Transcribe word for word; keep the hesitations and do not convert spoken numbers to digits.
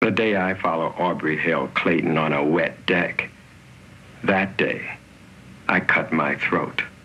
The day I follow Aubrey Hill Clayton on a wet deck, that day, I cut my throat.